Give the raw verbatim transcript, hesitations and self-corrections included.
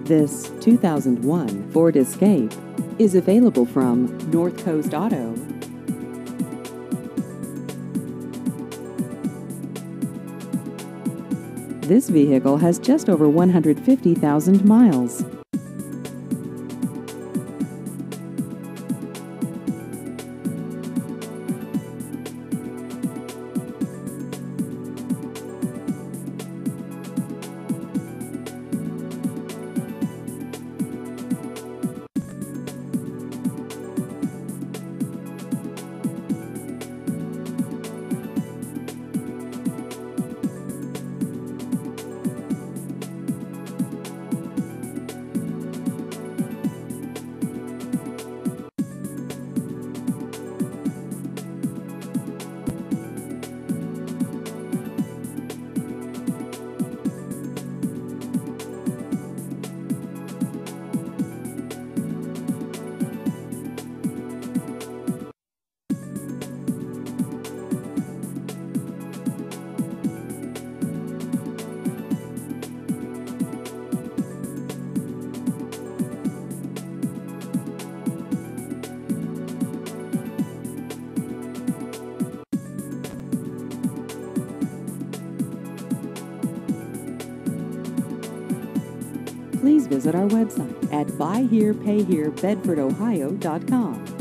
This two thousand one Ford Escape is available from North Coast Auto. This vehicle has just over one hundred fifty thousand miles. Please visit our website at buy here pay here bedford ohio dot com.